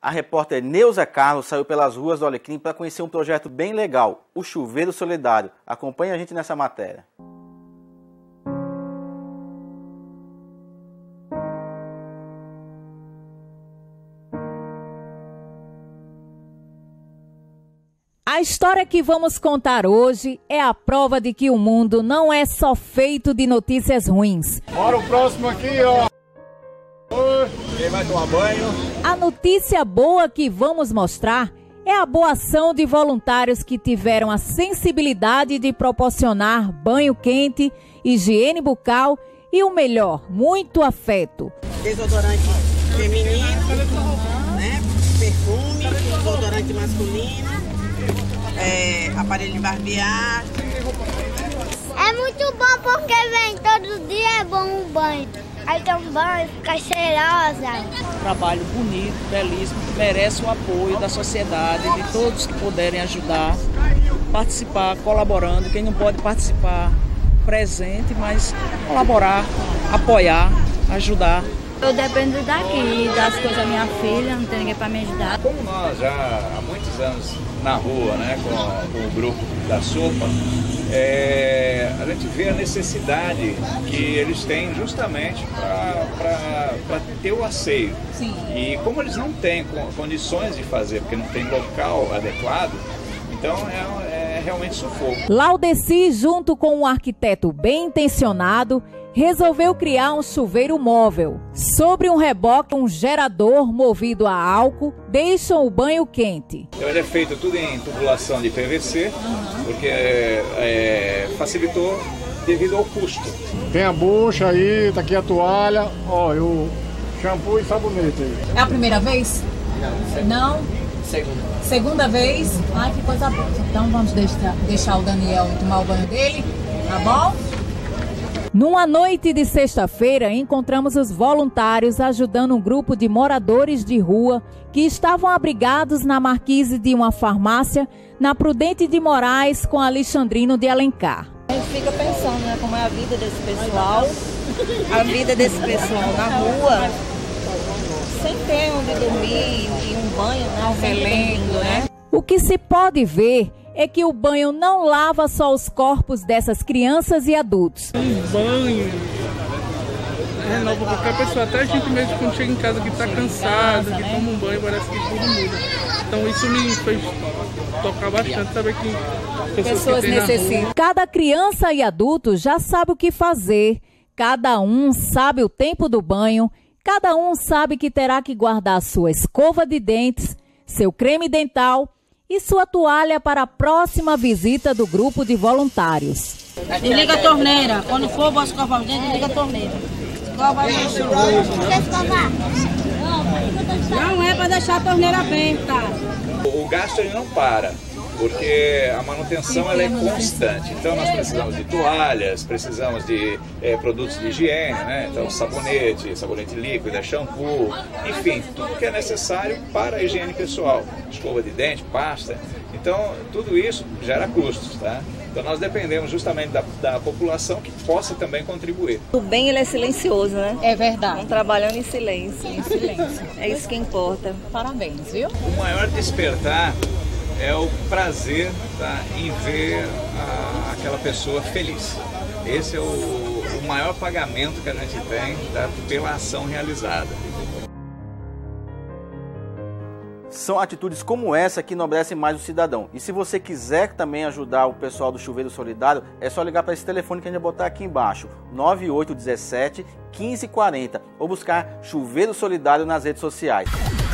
A repórter Neuza Carlos saiu pelas ruas do Alecrim para conhecer um projeto bem legal, o Chuveiro Solidário. Acompanhe a gente nessa matéria. A história que vamos contar hoje é a prova de que o mundo não é só feito de notícias ruins. Bora o próximo aqui, ó. Quem vai tomar banho? A notícia boa que vamos mostrar é a boa ação de voluntários que tiveram a sensibilidade de proporcionar banho quente, higiene bucal e o melhor, muito afeto. Desodorante feminino, né? Perfume, desodorante masculino, aparelho de barbear. É muito bom porque vem todo dia, é bom um banho. Aí tem um banho, fica cheirosa. Trabalho bonito, belíssimo, que merece o apoio da sociedade, de todos que puderem ajudar, participar, colaborando. Quem não pode participar, presente, mas colaborar, apoiar, ajudar. Eu dependo daqui, das coisas da minha filha, não tem ninguém para me ajudar. Como nós já há muitos anos na rua, né, com o grupo da sopa, a gente vê a necessidade que eles têm justamente para ter o asseio. Sim. E como eles não têm condições de fazer, porque não tem local adequado, então é realmente sufoco. Laudeci, junto com um arquiteto bem intencionado, resolveu criar um chuveiro móvel. Sobre um reboque, um gerador movido a álcool deixam o banho quente. Então ele é feito tudo em tubulação de PVC, porque facilitou devido ao custo. Tem a bucha aí, tá aqui a toalha, ó, e o shampoo e sabonete aí. É a primeira vez? Não? Segunda vez? Ai, que coisa boa. Então vamos deixar o Daniel tomar o banho dele, tá bom? Numa noite de sexta-feira, encontramos os voluntários ajudando um grupo de moradores de rua que estavam abrigados na marquise de uma farmácia na Prudente de Moraes com Alexandrino de Alencar. A gente fica pensando, né, como é a vida desse pessoal na rua, sem ter onde dormir e um banho, né, relendo, né? O que se pode ver é que o banho não lava só os corpos dessas crianças e adultos. Um banho renova qualquer pessoa, até a gente mesmo quando chega em casa que está cansado, que toma um banho, parece que tudo muda. Então isso me fez tocar bastante, saber que pessoas que necessitam. Cada criança e adulto já sabe o que fazer, cada um sabe o tempo do banho, cada um sabe que terá que guardar sua escova de dentes, seu creme dental e sua toalha para a próxima visita do grupo de voluntários. Desliga a torneira. Quando for, vou escovar os dentes, desliga a torneira. Escova aí. Não é para deixar a torneira aberta. O gasto ele não para, porque a manutenção ela é constante. Então nós precisamos de toalhas, precisamos de produtos de higiene, né? Então sabonete líquido, shampoo, enfim, tudo que é necessário para a higiene pessoal. Escova de dente, pasta. Então tudo isso gera custos, tá? Então nós dependemos justamente da população que possa também contribuir. O bem ele é silencioso, né? É verdade. Estão trabalhando em silêncio. Em silêncio. É isso que importa. Parabéns, viu? O maior despertar é o prazer, tá, em ver aquela pessoa feliz. Esse é o maior pagamento que a gente tem, tá, pela ação realizada. São atitudes como essa que enobrecem mais o cidadão. E se você quiser também ajudar o pessoal do Chuveiro Solidário, é só ligar para esse telefone que a gente vai botar aqui embaixo, 9817 1540, ou buscar Chuveiro Solidário nas redes sociais.